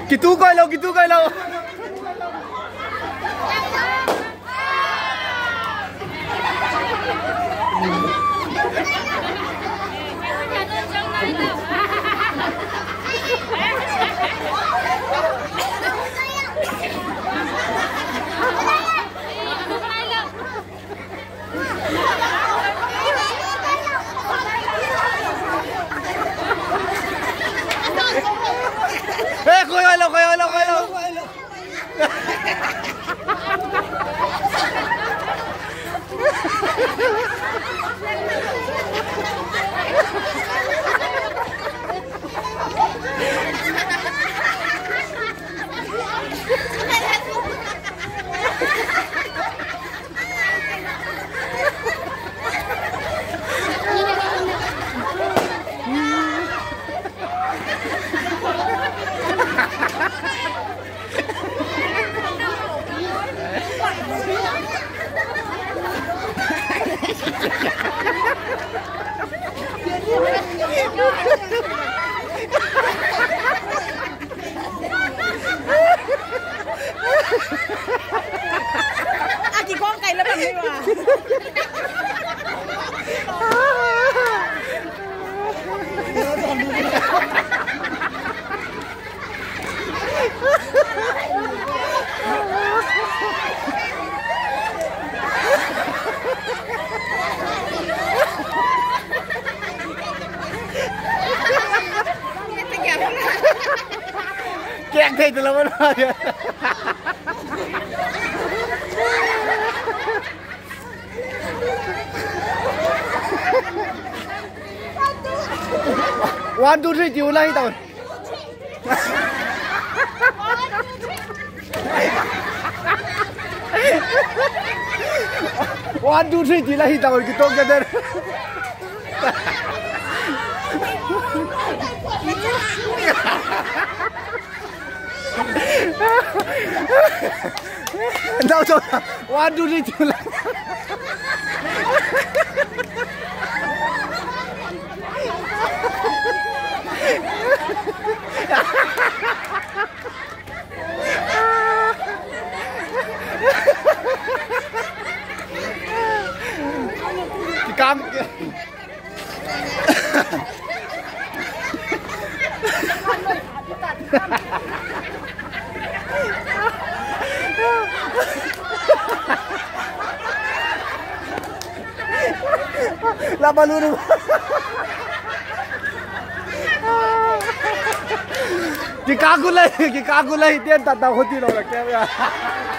Gitu coi lâu, gitu coi lâu. Coi lâu, coi lâu, coi lâu. Chị con cày lên bằng đi mà. Kẹt thì từ lâu rồi. One, two, three, chiều lên tao. One, two, three, chiều lên tao cái tốt cái đấy. Đâu rồi? One, two, three, chiều lên. Cam la baluru ki kagulai den ta ta hoti lo la kya